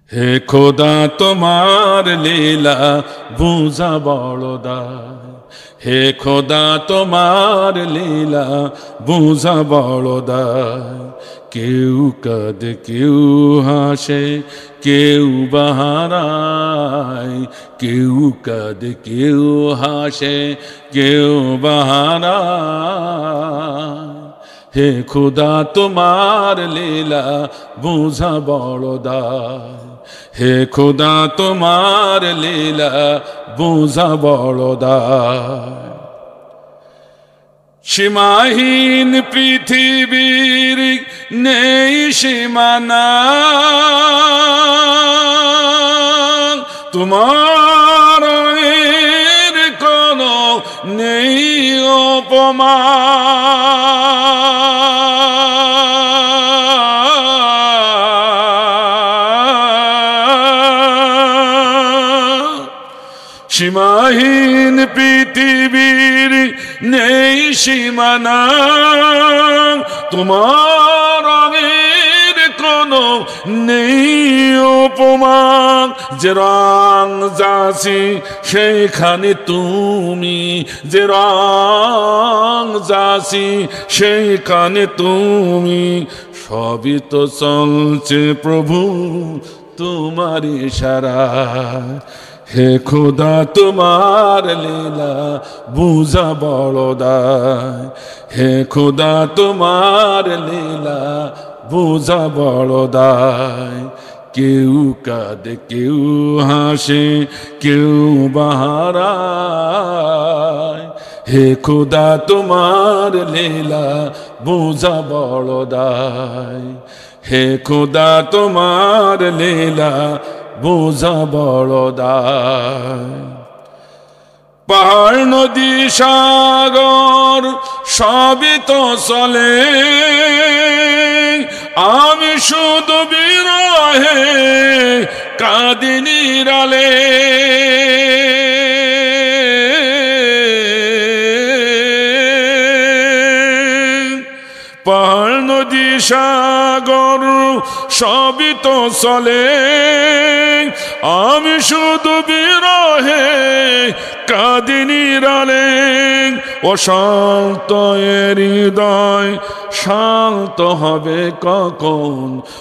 হে খোদা তোমার লীলা বুঝা বড় দায়, হে খোদা তোমার লীলা বুঝা বড় দায়। কেউ কাঁদে কেউ হাসে কেউ বাহারায়, কেউ কাঁদে কেউ হাসে কেউ বাহারায়। হে খোদা তোমার লীলা বুঝা বড় দায়, হে খোদা তোমার লীলা বুঝা বড় দায়। সীমাহীন পৃথিবীর নেই সীমানা, তোমার কোনো নেই উপমা। সীমাহীন পৃথিবীর নেই সীমানা, তোমার রঙের কোনো নেই উপমা। যে রং যাচ্ছি সেইখানে তুমি, যে রং যাচ্ছি সেইখানে তুমি। সবই তো চলছে প্রভু তোমার ইশারায়। হে খোদা তোমার লীলা বুঝা বড় দায়, হে খোদা তোমার লীলা বুঝা বড় দায়। কেউ কাঁদে কেউ হাসে কেউ বাহারায়, হে খোদা তোমার লীলা বুঝা বড় দায়, হে খোদা তোমার লীলা বুঝা বড় দায়। পাহাড় নদী সাগর সবই তো চলে, আমি শুধু বিরহে কাঁদি নিরালে। পাহাড় নদী সাগর সবই তো চলে, আমি শুধু বিরহে কাঁদি নিরালে। অশান্ত হৃদয় শান্ত হবে কখন,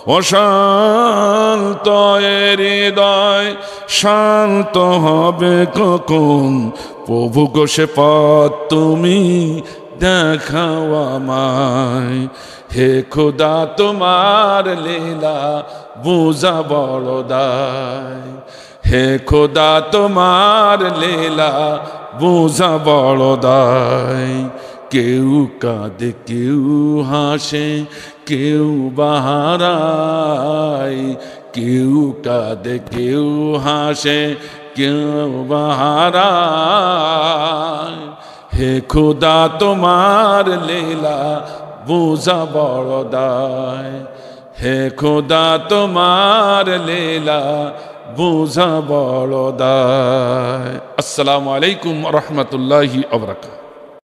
অশান্ত হৃদয় শান্ত হবে কখন। প্রভু গো সে পথ তুমি দেখাও আমায়, হে খোদা তোমার লীলা বুঝা বড় দায়, হে খোদা তোমার লীলা বুঝা বড় দায়। কেউ কাঁদে কেউ হাসে কেউ বাহারায়, কেউ কাঁদে কেউ হাসে কেউ বাহারায়। হে খোদা তোমার লীলা বুঝা বড় দায়, হে খোদা তোমার লীলা বুঝা বড় দায়। আসসালামু আলাইকুম ওয়া রাহমাতুল্লাহি ওয়া বারাকাতুহু।